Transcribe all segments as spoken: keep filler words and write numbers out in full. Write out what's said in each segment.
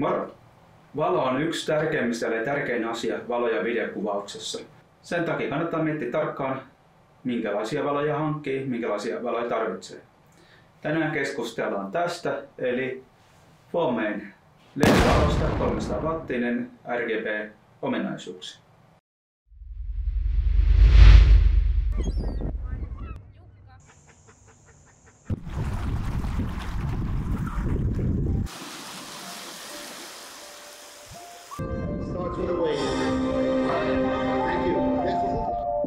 Moro! Valo on yksi tärkeimmistä ja tärkein asia valo- ja videokuvauksessa. Sen takia kannattaa miettiä tarkkaan, minkälaisia valoja hankkii, minkälaisia valoja tarvitsee. Tänään keskustellaan tästä, eli Fomein L E D-valosta kolmesataa wattinen R G B-ominaisuuksia. Starts with a wave. Thank you. This is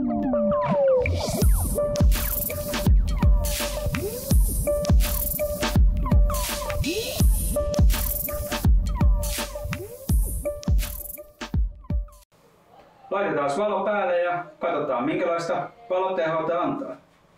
Laitetaan valo päälle ja katsotaan minkälaista valotehoa tämä antaa.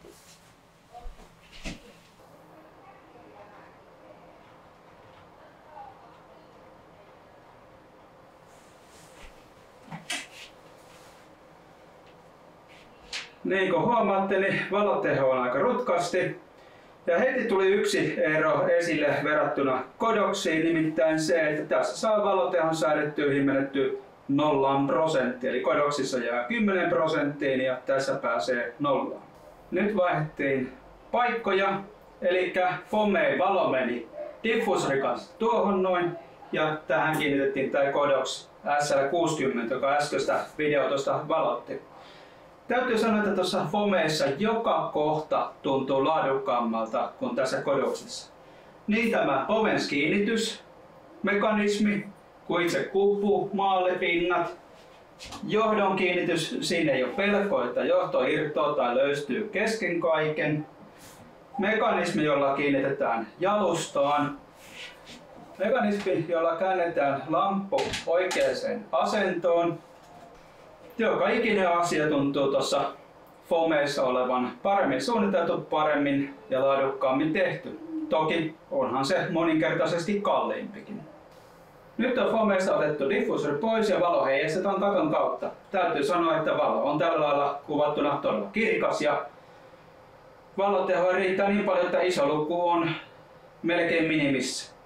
Niin kuin huomaatte, niin valoteho on aika rutkasti. Ja heti tuli yksi ero esille verrattuna Kodoxiin, nimittäin se, että tässä saa valotehon säädettyä himmelettyä nollaan prosenttia. Eli Kodoxissa jää kymmenen prosenttiin ja tässä pääsee nollaan. Nyt vaihdettiin paikkoja, eli Fomein valo meni diffuusorin kanssa tuohon noin. Ja tähän kiinnitettiin tämä Kodox S L kuusikymmentä, joka äskeistä videotosta valotti. Täytyy sanoa, että tuossa Fomeissa joka kohta tuntuu laadukkaammalta kuin tässä Kodoxissa. Niin tämä ovens kiinnitysmekanismi, kuin itse kuppu, maalipinnat, johdon kiinnitys, siinä ei ole pelkoa, että johto irtoaa tai löystyy kesken kaiken. Mekanismi, jolla kiinnitetään jalustaan. Mekanismi, jolla käännetään lamppu oikeaan asentoon. Joka ikinen asia tuntuu tuossa Fomeissa olevan paremmin suunniteltu, paremmin ja laadukkaammin tehty. Toki onhan se moninkertaisesti kalliimpikin. Nyt on Fomeista otettu diffuusori pois ja valo heijastetaan katon kautta. Täytyy sanoa, että valo on tällä lailla kuvattuna todella kirkas ja valoteho riittää niin paljon, että iso luku on melkein minimissä.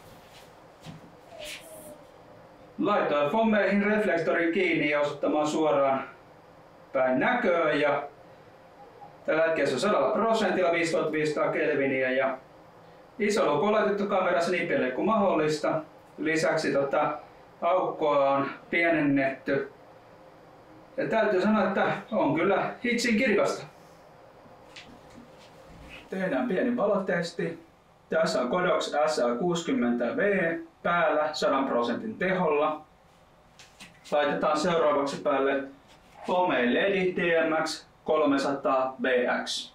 Laitoin Fomeihin reflektorin kiinni ja osoittamaan suoraan päin näköön. Ja tällä hetkellä se on sadalla prosentilla viisituhattaviisisataa kelviniä ja iso luku on laitettu kamerassa niin pienelle kuin mahdollista. Lisäksi tota, aukkoa on pienennetty. Ja täytyy sanoa, että on kyllä hitsin kirkasta. Tehdään pieni valotesti. Tässä on Kodox S L kuusikymmentä V päällä sadan prosentin teholla. Laitetaan seuraavaksi päälle Fomein L E D D M X kolmesataa B X.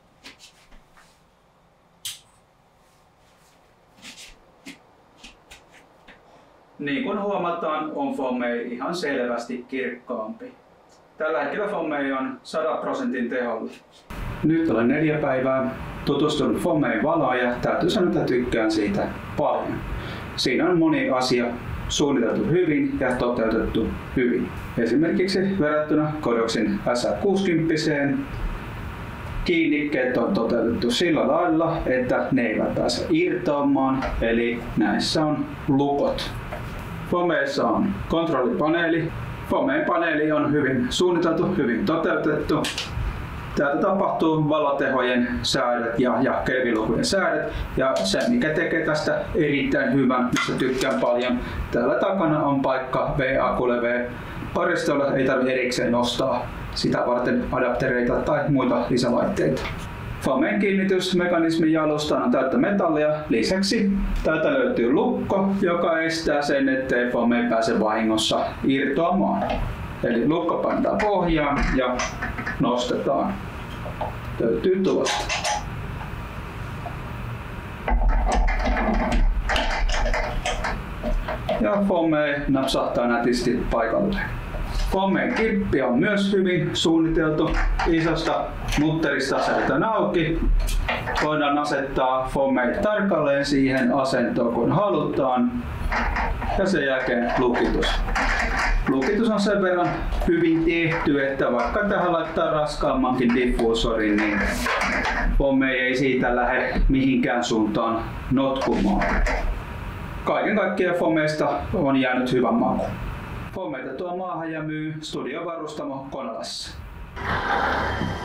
Niin kuin huomataan, on Fomein ihan selvästi kirkkaampi. Tällä hetkellä Fomein on sadan prosentin teholla. Nyt olen neljä päivää tutustunut Fomein valoon ja täytyy sanoa, että tykkään siitä paljon. Siinä on moni asia suunniteltu hyvin ja toteutettu hyvin. Esimerkiksi verrattuna Kodoxin S L kuusikymmentä kiinnikkeet on toteutettu sillä lailla, että ne eivät pääse irtoamaan, eli näissä on lukot. Fomeissa on kontrollipaneeli. Fomein paneeli on hyvin suunniteltu, hyvin toteutettu. Täältä tapahtuu valotehojen säädöt ja, ja kelvilukujen säädöt. Ja se, mikä tekee tästä erittäin hyvän, mistä tykkään paljon, täällä takana on paikka V-akulle V-paristolla. Ei tarvitse erikseen nostaa sitä varten adaptereita tai muita lisälaitteita. Fomein kiinnitysmekanismin jalustaan on täyttä metallia. Lisäksi täältä löytyy lukko, joka estää sen, ettei Fomein pääse vahingossa irtoamaan. Eli lukko pannaan pohjaan ja nostetaan. Löytyy tuosta. Ja Fomein napsahtaa nätisti paikalle. Fomein kippi on myös hyvin suunniteltu. Isosta mutterista asetetaan auki. Voidaan asettaa Fomein tarkalleen siihen asentoon kun halutaan. Ja sen jälkeen lukitus. Lukitus on sen verran hyvin tehty, että vaikka tähän laittaa raskaammankin diffuusorin, niin Fomein ei siitä lähde mihinkään suuntaan notkumaan. Kaiken kaikkiaan fomeista on jäänyt hyvän maku. Fomeita tuo maahan ja myy studiovarustamo Konalassa.